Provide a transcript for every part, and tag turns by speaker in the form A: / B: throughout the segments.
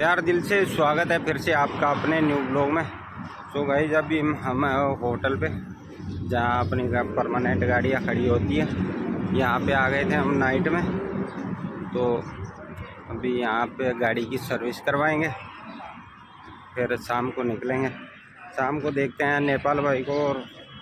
A: प्यार दिल से स्वागत है फिर से आपका अपने न्यू ब्लॉग में। तो गाइस अभी हम होटल पे जहाँ अपनी परमानेंट गाड़ियाँ खड़ी होती है यहाँ पे आ गए थे हम नाइट में। तो अभी यहाँ पे गाड़ी की सर्विस करवाएंगे, फिर शाम को निकलेंगे। शाम को देखते हैं नेपाल भाई को और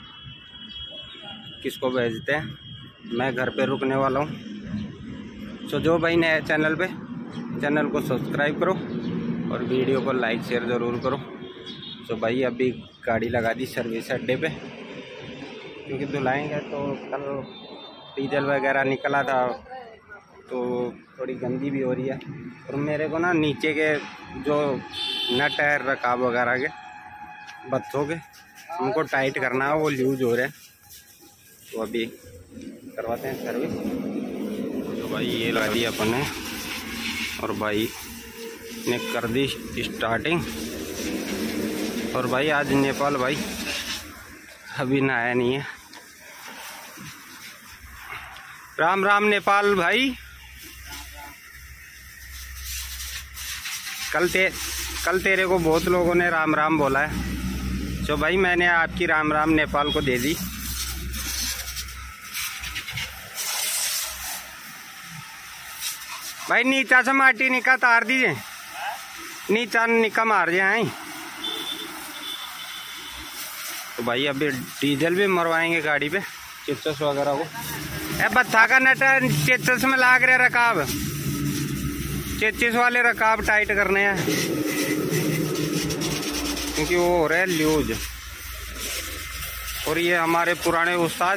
A: किसको भेजते हैं। मैं घर पे रुकने वाला हूँ। तो जो भाई नए चैनल पे, चैनल को सब्सक्राइब करो और वीडियो को लाइक शेयर ज़रूर करो। तो भाई अभी गाड़ी लगा दी सर्विस अड्डे पे, क्योंकि धुलाएंगे तो कल डीजल वगैरह निकला था तो थोड़ी गंदी भी हो रही है। और मेरे को ना नीचे के जो नट है रकाब वगैरह के बत्तों के उनको टाइट करना है, वो लूज हो रहे हैं। तो अभी करवाते हैं सर्विस। तो भाई ये लगा दी अपन ने और भाई ने कर दी स्टार्टिंग। और भाई आज नेपाल भाई अभी नहाया नहीं है। राम राम नेपाल भाई। कल तेरे को बहुत लोगों ने राम राम बोला है, तो भाई मैंने आपकी राम राम नेपाल को दे दी। भाई नीचा से माटी निका तार दीजिए, नीचा निका मार जाए। तो भाई अभी डीजल भी मरवाएंगे गाड़ी पे, चेचस वगैरह को। बत्था का नट चेचस में लाग रहे रकाब, चेचिस वाले रकाब टाइट करने हैं क्योंकि वो हो रहे हैं लूज। और ये हमारे पुराने उस्ताद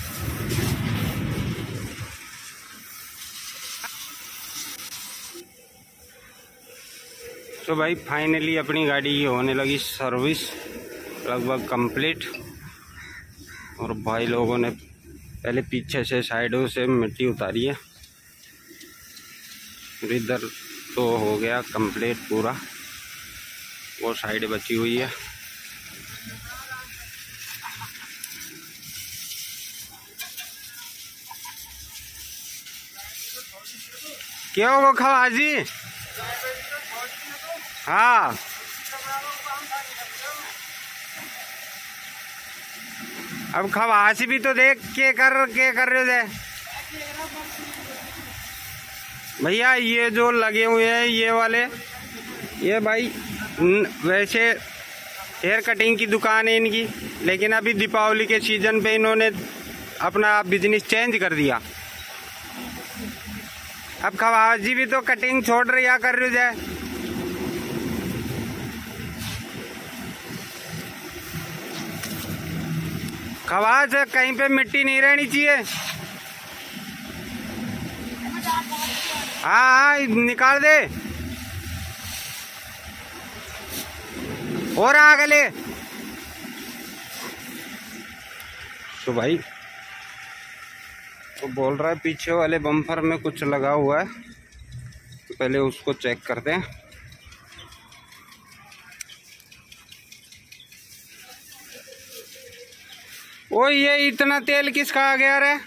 A: तो भाई फाइनली अपनी गाड़ी की होने लगी सर्विस लगभग कंप्लीट। और भाई लोगों ने पहले पीछे से साइडों से मिट्टी उतारी है। इधर तो हो गया कंप्लीट पूरा, वो साइड बची हुई है। क्या होगा खवाजी? हाँ अब खवासी भी तो देख के कर रहे थे भैया। ये जो लगे हुए हैं ये वाले, ये भाई वैसे हेयर कटिंग की दुकान है इनकी, लेकिन अभी दीपावली के सीजन पे इन्होंने अपना बिजनेस चेंज कर दिया। अब खवाजी भी तो कटिंग छोड़ रही है, कर रही है। खवाज कहीं पे मिट्टी नहीं रहनी चाहिए। हाँ निकाल दे और आगे ले। तो भाई तो बोल रहा है पीछे वाले बम्पर में कुछ लगा हुआ है, तो पहले उसको चेक करते हैं। ओ ये इतना तेल किसका आ गया रे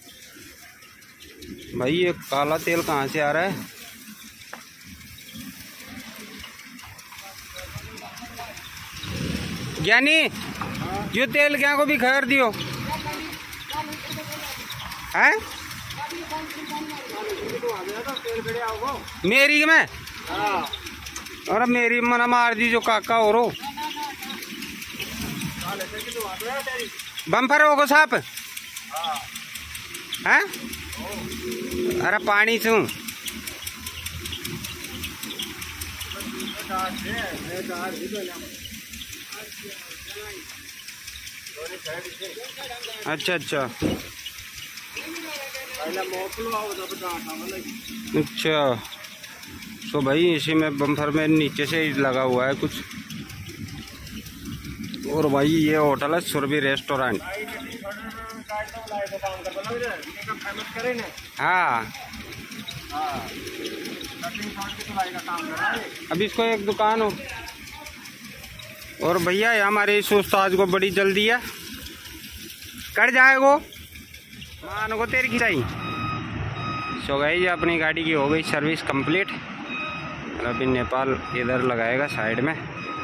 A: भाई? ये काला तेल कहाँ से आ रहा है? ज्ञानी ये तेल क्या को भी खैर दियो है? मेरी में और मेरी मना मार दी जो काका हो रो बम्फर होगो साहब हैं? अरे पानी से अच्छा अच्छा अच्छा। तो भाई इसी में बम्फर में नीचे से लगा हुआ है कुछ। और भाई ये होटल है सुरभि रेस्टोरेंट। हाँ अभी इसको एक दुकान हो। और भैया हमारे इस उस्ताद को बड़ी जल्दी है, कट जाएगो मान को तेरी खिंचाई। सो गाइस अपनी गाड़ी की हो गई सर्विस कंप्लीट। अभी नेपाल इधर लगाएगा साइड में।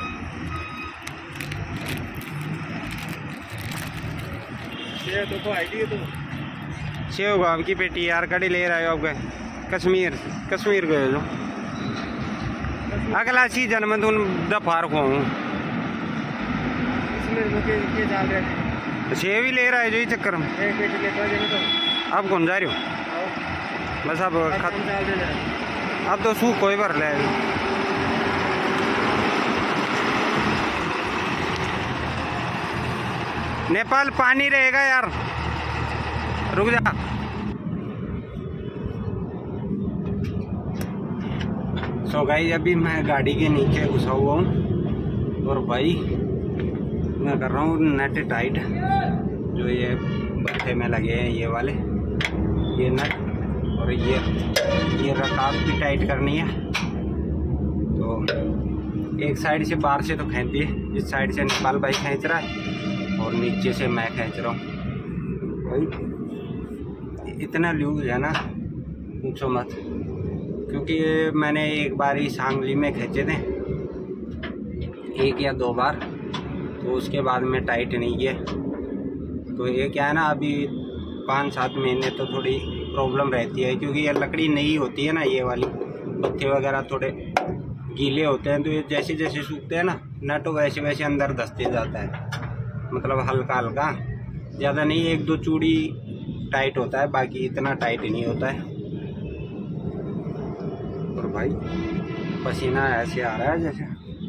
A: सेव गाँव की पेटी यार कड़ी ले रहे हो आप कश्मीर गए जो अगला सीजन में तुम दफार खुआऊँ सेव ही ले रहा है जो ही चक्कर में। अब कौन जा रही हो बस अब तो सूख कोई भर ले। नेपाल पानी रहेगा यार, रुक जा। सो गाइस अभी मैं गाड़ी के नीचे घुसा हुआ हूँ और भाई मैं कर रहा हूँ नट टाइट, जो ये बट्टे में लगे हैं ये वाले, ये नट और ये रकाब भी टाइट करनी है। तो एक साइड से बाहर से तो खींचती है, इस साइड से नेपाल भाई खींच रहा है और नीचे से मैं खींच रहा हूँ। भाई इतना लूज है ना पूछो मत, क्योंकि मैंने एक बार ही सांगली में खींचे थे, 1 या 2 बार, तो उसके बाद में टाइट नहीं किया। तो ये क्या है ना, अभी 5-7 महीने तो थोड़ी प्रॉब्लम रहती है, क्योंकि ये लकड़ी नई होती है ना, ये वाली पत्ते वगैरह थोड़े गीले होते हैं, तो ये जैसे जैसे सूखते हैं ना नट वैसे वैसे अंदर धंसते जाता है, मतलब हल्का हल्का, ज़्यादा नहीं, 1-2 चूड़ी टाइट होता है, बाकी इतना टाइट नहीं होता है। और भाई पसीना ऐसे आ रहा है जैसे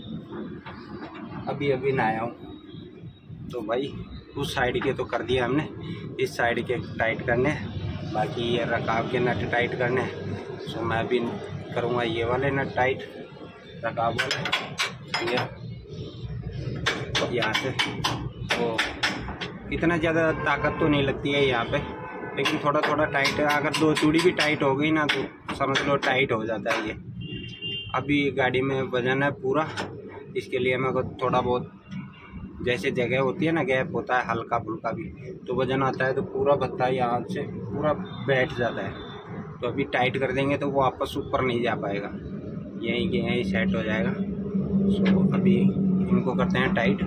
A: अभी नहाया हूँ। तो भाई उस साइड के तो कर दिया हमने, इस साइड के टाइट करने, बाकी ये रकाब के नट टाइट करने। सो मैं भी करूँगा ये वाले नट टाइट, रकाब वाले ये यहाँ से। तो इतना ज़्यादा ताकत तो नहीं लगती है यहाँ पे, लेकिन थोड़ा थोड़ा टाइट है। अगर 2 चूड़ी भी टाइट हो गई ना तो समझ लो टाइट हो जाता है ये। अभी गाड़ी में वजन है पूरा, इसके लिए मेरे को थोड़ा बहुत, जैसे जगह होती है ना गैप होता है हल्का फुल्का भी, तो वजन आता है तो पूरा भत्ता यहाँ से पूरा बैठ जाता है। तो अभी टाइट कर देंगे तो वो वापस ऊपर नहीं जा पाएगा, यहीं के यहीं सेट हो जाएगा। सो अभी इनको करते हैं टाइट।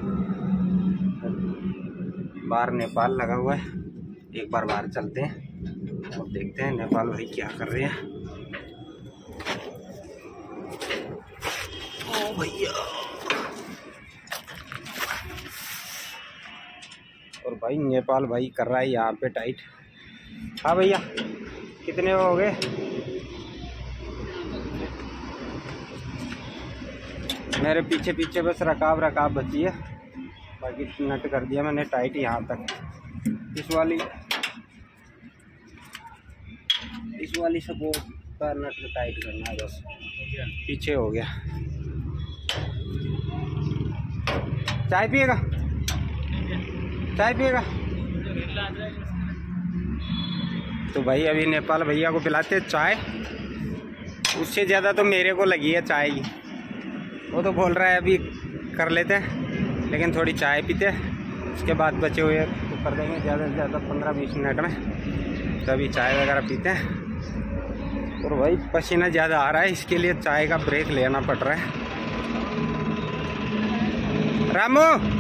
A: बाहर नेपाल लगा हुआ है, एक बार बाहर चलते हैं और देखते हैं नेपाल भाई क्या कर रहे हैं। ओ भैया, और भाई नेपाल भाई कर रहा है यहाँ पे टाइट। हाँ भैया कितने हो गए? मेरे पीछे पीछे बस रकाब बची है, बाकी नट कर दिया मैंने टाइट यहाँ तक। इस वाली सपोर्ट का नट टाइट करना है बस, पीछे हो गया। चाय पिएगा? तो भाई अभी नेपाल भैया को पिलाते हैं चाय। उससे ज़्यादा तो मेरे को लगी है चाय की, वो तो बोल रहा है अभी कर लेते हैं, लेकिन थोड़ी चाय पीते हैं, उसके बाद बचे हुए तो कर देंगे ज़्यादा से ज़्यादा 15-20 मिनट में। तो अभी चाय वगैरह पीते हैं। और भाई पसीना ज़्यादा आ रहा है, इसके लिए चाय का ब्रेक लेना पड़ रहा है। रामू